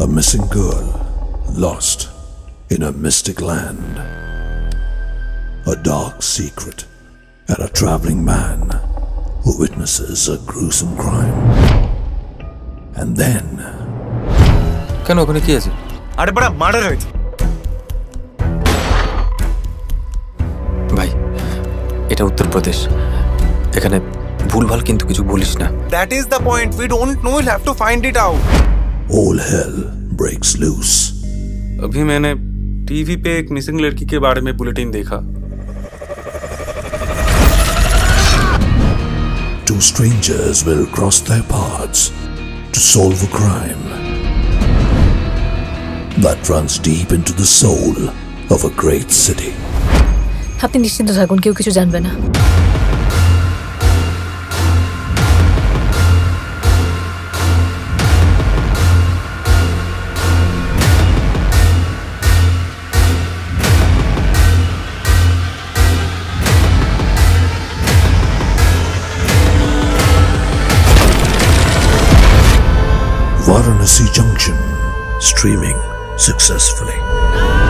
A missing girl lost in a mystic land. A dark secret and a traveling man who witnesses a gruesome crime. And then... কেন ওখানে কি আছে? আরে বড় murder হয়েছে। ভাই এটা উত্তরপ্রদেশ, এখানে ভুলভাল কিন্তু কিছু বলিস না। That is the point. We don't know. We'll have to find it out. all hell breaks loose. अभी मैंने टीवी पे एक मिसिंग लड़की के बारे में बुलेटिन देखा। Two strangers will cross their paths to solve a crime that runs deep into the soul of a great city. আপনি নিশ্চিন্ত থাকুন, কেউ কিছু জানবে না। Varanasi Junction, streaming successfully.